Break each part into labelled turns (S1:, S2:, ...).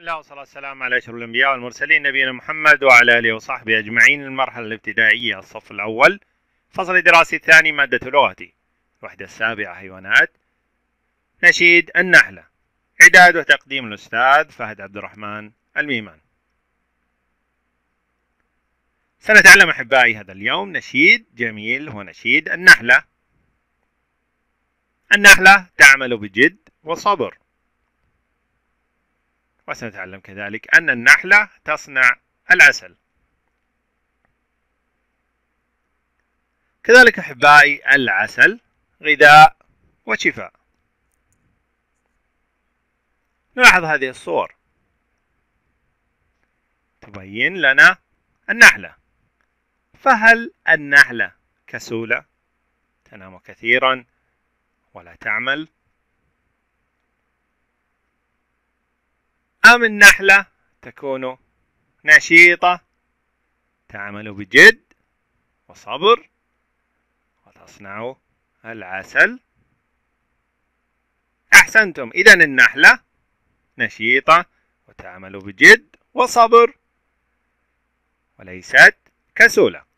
S1: الله والصلاة والسلام على أشرف الأنبياء والمرسلين نبينا محمد وعلى آله وصحبه أجمعين. المرحلة الابتدائية الصف الأول، فصل دراسي الثاني، مادة لغتي، الوحدة السابعة حيوانات. نشيد النحلة، إعداد وتقديم الأستاذ فهد عبد الرحمن الميمان. سنتعلم أحبائي هذا اليوم نشيد جميل هو نشيد النحلة. النحلة تعمل بجد وصبر. وسنتعلم كذلك أن النحلة تصنع العسل. كذلك أحبائي العسل غذاء وشفاء. نلاحظ هذه الصور تبين لنا النحلة. فهل النحلة كسولة تنام كثيرا ولا تعمل، أم النحلة تكون نشيطة تعمل بجد وصبر وتصنع العسل؟ أحسنتم، إذن النحلة نشيطة وتعمل بجد وصبر وليست كسولة.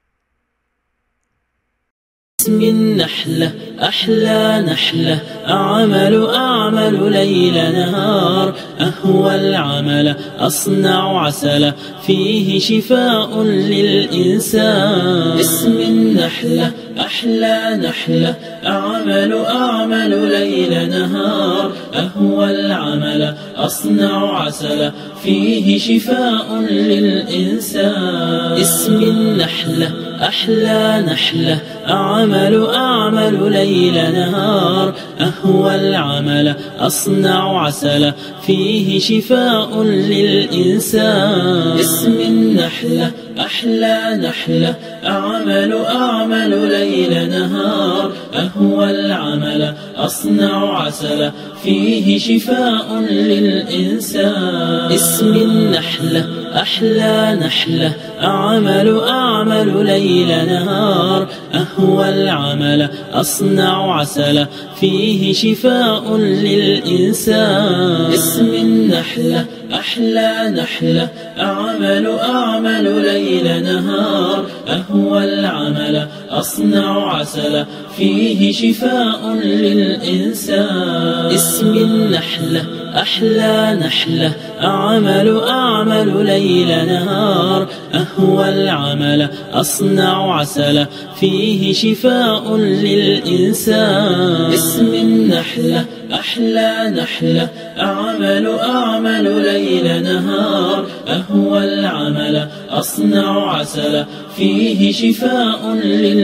S2: اسم النحلة أحلى نحلة، أعمل ليل نهار، أهوى العمل أصنع عسل، فيه شفاء للإنسان. اسم النحلة أحلى نحلة، أعمل ليل نهار، أهوى العمل أصنع عسل، فيه شفاء للإنسان. اسم النحلة أحلى نحلة، أعمل ليل نهار، أهوى العمل أصنع عسل، فيه شفاء للإنسان. اسم النحلة أحلى نحلة، أعمل ليل نهار، أهوى العمل أصنع عسل، فيه شفاء للإنسان. اسم النحلة أحلى نحلة، أعمل ليل نهار، أهوى العمل أصنع عسل، فيه شفاء للإنسان. اسم النحلة أحلى نحلة، أعمل ليل نهار، أهوى العمل أصنع عسل، فيه شفاء للإنسان. اسم النحلة أحلى نحلة، أعمل ليل نهار، أهوى العمل أصنع عسل، فيه شفاء للإنسان. اسم النحلة أحلى نحلة، أعمل ليل نهار، أهوى العمل أصنع عسل، فيه شفاء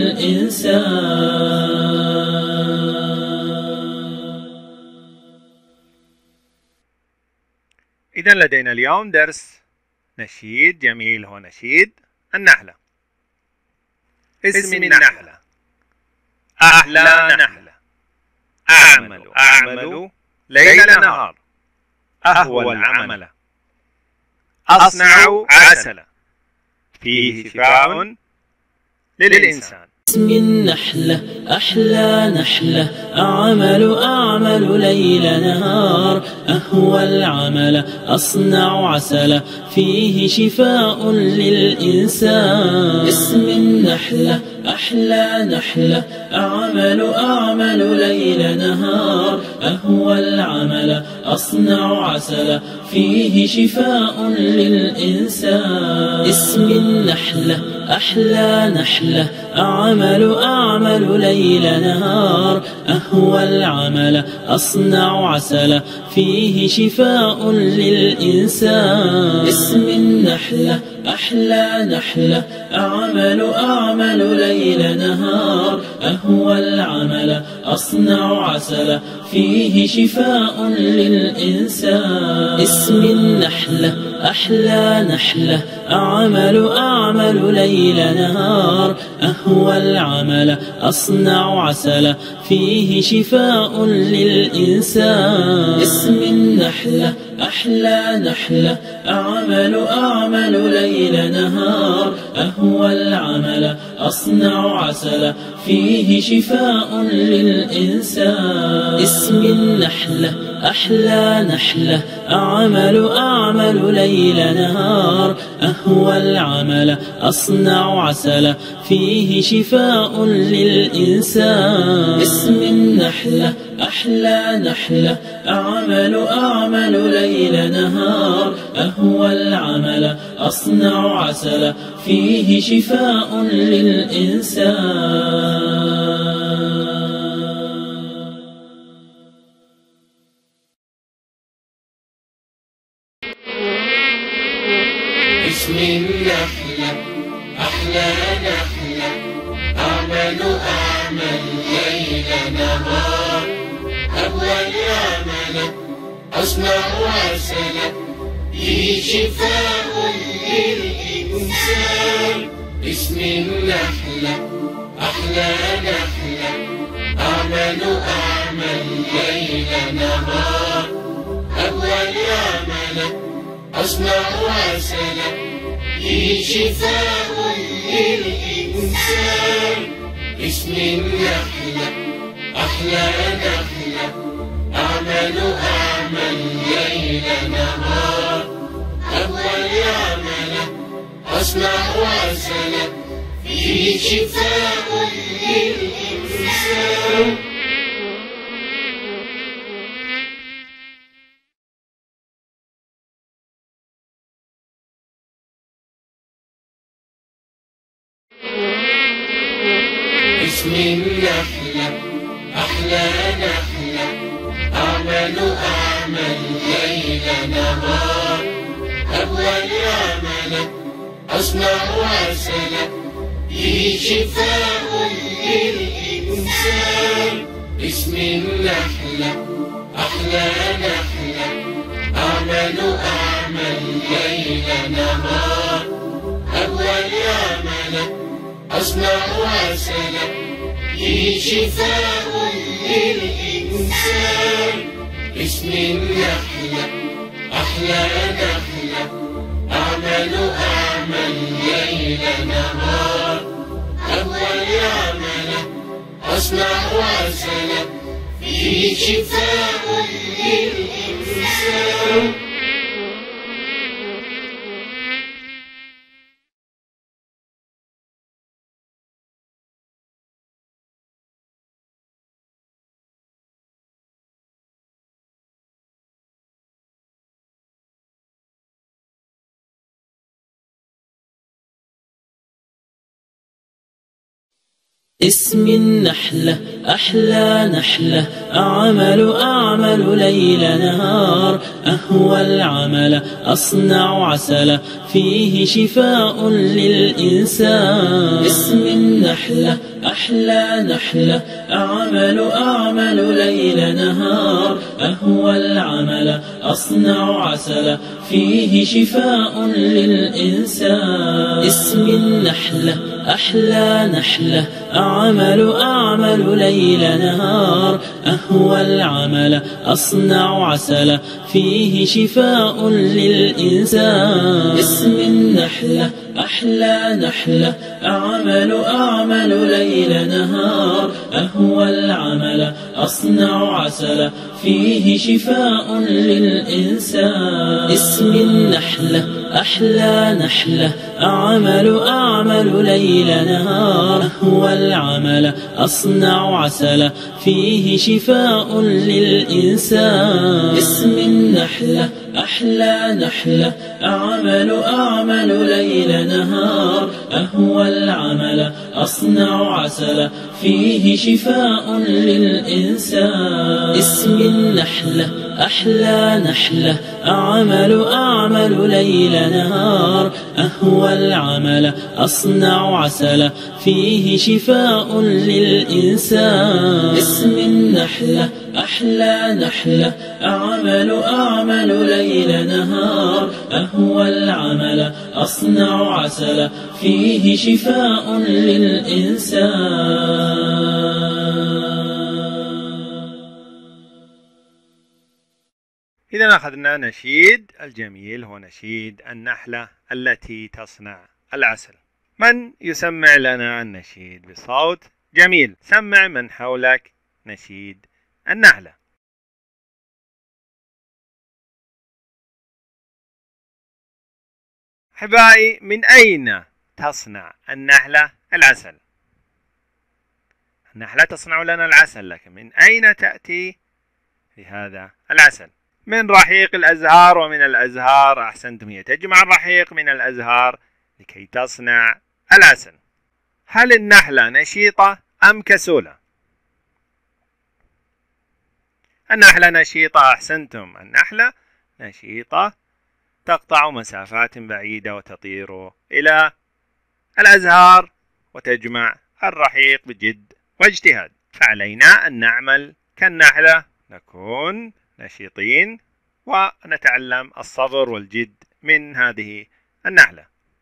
S2: للإنسان.
S1: إذا لدينا اليوم درس نشيد جميل هو نشيد النحلة. اسم النحلة أحلى نحلة، أعمل ليل نهار، أهوى العمل أصنع عسل، فيه شفاء للإنسان.
S2: اسم النحلة أحلى نحلة، أعمل ليل نهار، أهوى العمل أصنع عسل، فيه شفاء للإنسان. اسم النحلة أحلى نحلة، أعمل ليل نهار، أهوى العمل أصنع عسل، فيه شفاء للإنسان. اسم النحلة أحلى نحلة، أعمل ليل نهار، أهوى العمل أصنع عسل، فيه شفاء للإنسان. اسم النحلة أحلى نحلة، أعمل ليل نهار، أهوى العمل أصنع عسل، فيه شفاء للإنسان. اسم النحلة أحلى نحلة، أعمل ليل نهار، أهوى العمل أصنع عسل، فيه شفاء للإنسان. اسم النحلة أحلى نحلة، أعمل ليل نهار، أهوى العمل أصنع عسل، فيه شفاء للإنسان. اسم النحلة أحلى نحلة أعمل ليل نهار أهوى العمل أصنع عسل فيه شفاء للإنسان اسم النحلة أحلى نحلة أعمل ليل نهار أهوى العمل أصنع عسل فيه شفاء للإنسان.
S3: اسم النحلة أحلى نحلة أعمل ليل نهار أهوى العمل أصنع عسل فيه شفاء للإنسان اسم النحلة أحلى نحلة أعمل ليل نهار أهوى العمل أصنع عسل فيه شفاء للإنسان اسم النحلة أحلى نحلة أعمل ليل نهار أهوى العمل أصنع عسل فيه شفاء للإنسان. اسم النحلة أحلى نحلة أعمل ليل نهار أهوى العمل أصنع عسل فيه شفاء للإنسان اسم النحلة أحلى نحلة أعمل ليل نهار أهوى العمل أصنع عسل فيه شفاء للإنسان اسم النحلة أحلى نحلة أعمل ليل نهار أهوى العمل أصنع عسل فيه شفاء للإنسان.
S2: اسم النحلة أحلى نحلة أعمل ليل نهار أهوى العمل أصنع عسل فيه شفاء للإنسان اسم النحلة أحلى نحلة أعمل ليل نهار أهوى العمل أصنع عسل فيه شفاء للإنسان اسم النحلة أحلى نحلة أعمل ليل نهار أهوى العمل أصنع عسل فيه شفاء للإنسان اسم النحلة أحلى نحلة أعمل ليل نهار أهوى العمل أصنع عسل فيه شفاء للإنسان اسم النحلة أحلى نحلة أعمل ليل نهار أهوى العمل أصنع عسل فيه شفاء للإنسان اسم النحلة أحلى نحلة أعمل ليل نهار أهوى العمل أصنع عسل فيه شفاء للإنسان اسم النحلة أحلى نحلة أعمل ليل نهار أهوى العمل أصنع عسل فيه شفاء للإنسان اسم النحلة أحلى نحلة أعمل ليل نهار أهوى العمل أصنع عسل فيه شفاء للإنسان.
S1: إذا أخذنا نشيد الجميل هو نشيد النحلة التي تصنع العسل. من يسمع لنا النشيد بصوت جميل؟ سمع من حولك نشيد النحلة. أحبائي، من أين تصنع النحلة العسل؟ النحلة تصنع لنا العسل، لكن من أين تأتي لهذا العسل؟ من رحيق الأزهار، ومن الأزهار أحسنتم، هي تجمع الرحيق من الأزهار لكي تصنع العسل. هل النحلة نشيطة أم كسولة؟ النحلة نشيطة، أحسنتم، النحلة نشيطة، تقطع مسافات بعيدة وتطير إلى الأزهار وتجمع الرحيق بجد واجتهاد. فعلينا أن نعمل كالنحلة، نكون نشيطين ونتعلم الصبر والجد من هذه النحلة.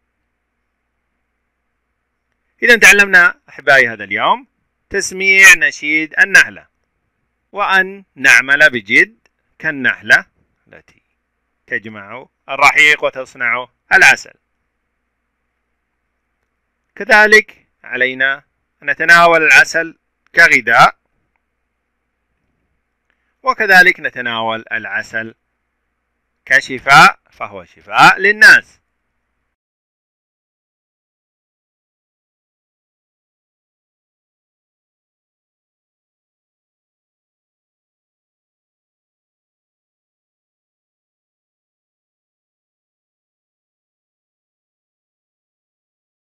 S1: إذا تعلمنا أحبائي هذا اليوم تسميع نشيد النحلة، وأن نعمل بجد كالنحلة التي تجمع الرحيق وتصنع العسل. كذلك علينا أن نتناول العسل كغذاء، وكذلك نتناول العسل كشفاء، فهو شفاء للناس.